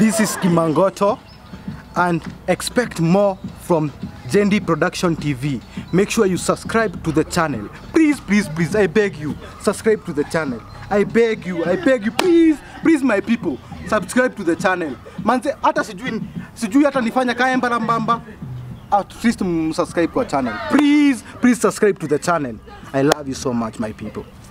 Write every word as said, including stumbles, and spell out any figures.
This is Kimangoto, and expect more from Gendy Production T V. Make sure you subscribe to the channel. Please, please, please, I beg you, subscribe to the channel. I beg you, I beg you, please, please my people, subscribe to the channel. Manze, hata sijui, sijui hata nifanya kaya mbamba. At least subscribe to our channel. Please, please subscribe to the channel. I love you so much, my people.